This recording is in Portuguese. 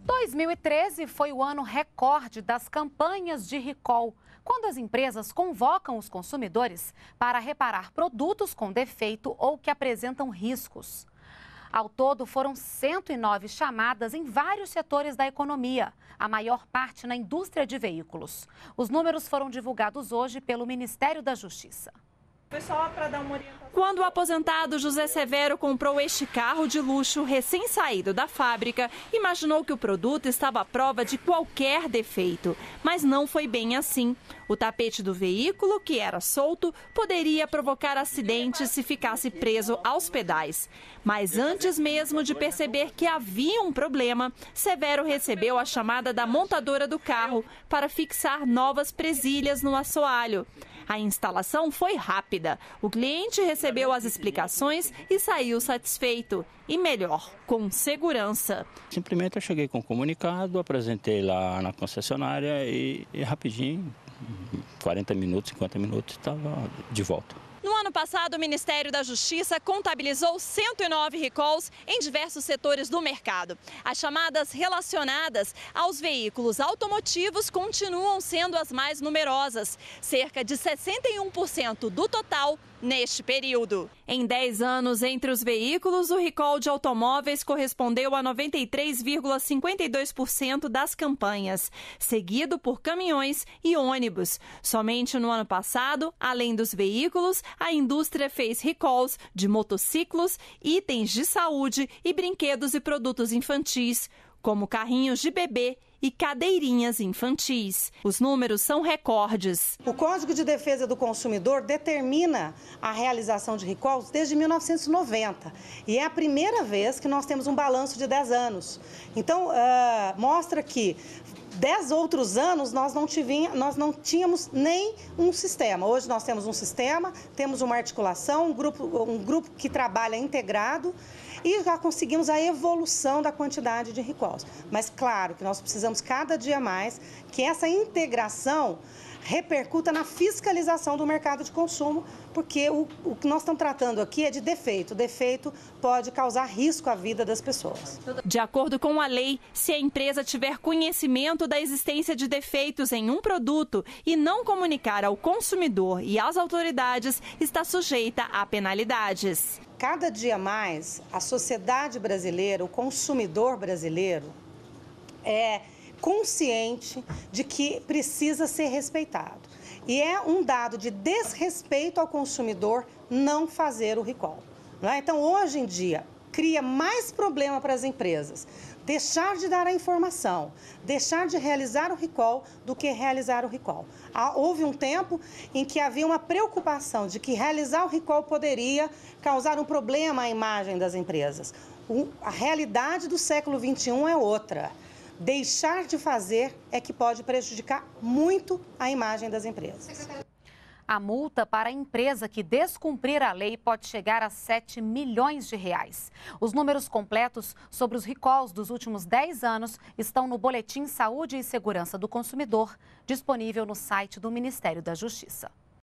2013 foi o ano recorde das campanhas de recall, quando as empresas convocam os consumidores para reparar produtos com defeito ou que apresentam riscos. Ao todo, foram 109 chamadas em vários setores da economia, a maior parte na indústria de veículos. Os números foram divulgados hoje pelo Ministério da Justiça. Foi só para dar uma orientação. Quando o aposentado José Severo comprou este carro de luxo recém-saído da fábrica, imaginou que o produto estava à prova de qualquer defeito. Mas não foi bem assim. O tapete do veículo, que era solto, poderia provocar acidentes se ficasse preso aos pedais. Mas antes mesmo de perceber que havia um problema, Severo recebeu a chamada da montadora do carro para fixar novas presilhas no assoalho. A instalação foi rápida. O cliente recebeu as explicações e saiu satisfeito. E melhor, com segurança. Simplesmente eu cheguei com um comunicado, apresentei lá na concessionária e rapidinho, 40 minutos, 50 minutos, estava de volta. No ano passado, o Ministério da Justiça contabilizou 109 recalls em diversos setores do mercado. As chamadas relacionadas aos veículos automotivos continuam sendo as mais numerosas, cerca de 61% do total neste período. Em 10 anos, entre os veículos, o recall de automóveis correspondeu a 93,52% das campanhas, seguido por caminhões e ônibus. Somente no ano passado, além dos veículos, a indústria fez recalls de motociclos, itens de saúde e brinquedos e produtos infantis, como carrinhos de bebê e cadeirinhas infantis. Os números são recordes. O Código de Defesa do Consumidor determina a realização de recalls desde 1990. E é a primeira vez que nós temos um balanço de 10 anos. Então, mostra que 10 outros anos nós não tínhamos nem um sistema. Hoje nós temos um sistema, temos uma articulação, um grupo que trabalha integrado e já conseguimos a evolução da quantidade de recalls. Mas claro que nós precisamos cada dia mais que essa integração repercuta na fiscalização do mercado de consumo, porque o que nós estamos tratando aqui é de defeito. O defeito pode causar risco à vida das pessoas. De acordo com a lei, se a empresa tiver conhecimento da existência de defeitos em um produto e não comunicar ao consumidor e às autoridades, está sujeita a penalidades. Cada dia mais, a sociedade brasileira, o consumidor brasileiro, é consciente de que precisa ser respeitado. E é um dado de desrespeito ao consumidor não fazer o recall. Não é? Então, hoje em dia, cria mais problema para as empresas deixar de dar a informação, deixar de realizar o recall do que realizar o recall. Houve um tempo em que havia uma preocupação de que realizar o recall poderia causar um problema à imagem das empresas. A realidade do século XXI é outra. Deixar de fazer é que pode prejudicar muito a imagem das empresas. A multa para a empresa que descumprir a lei pode chegar a 7 milhões de reais. Os números completos sobre os recalls dos últimos 10 anos estão no Boletim Saúde e Segurança do Consumidor, disponível no site do Ministério da Justiça.